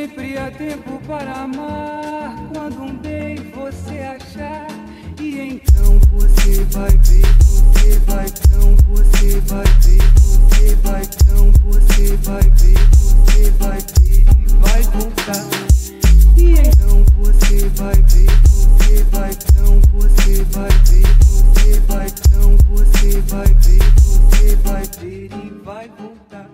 sempre há tempo para amar. Quando um bem você achar, e então você vai ver, você vai então, você vai ver, você vai então, você vai ver, você vai ver e vai voltar. E então você vai ver, você vai então, você vai ver, você vai então, você vai ver, você vai ver e vai voltar.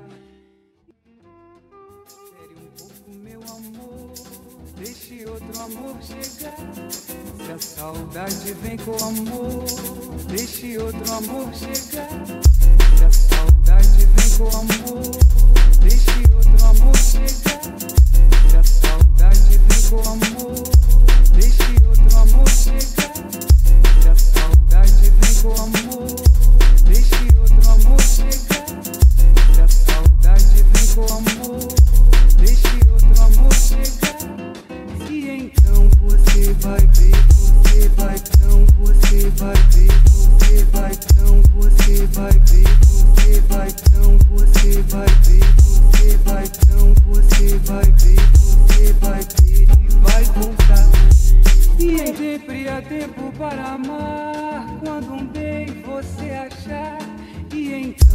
Espere um pouco, meu amor, deixe outro amor chegar. Se a saudade vem com amor, deixe outro amor chegar. Se a saudade vem com amor, deixe outro amor chegar. Se a saudade vem com amor, deixe outro amor chegar. Se a saudade vem com amor, deixe outro amor chegar. Se a saudade vem com amor, deixe outro amor chegar. E então você vai ver, você vai então, você vai ver, você vai então, você vai ver, você vai então, você vai ver, você vai então, você vai ver, você vai ver e vai voltar. E sempre há tempo para amar. Quando um bem você achar, e então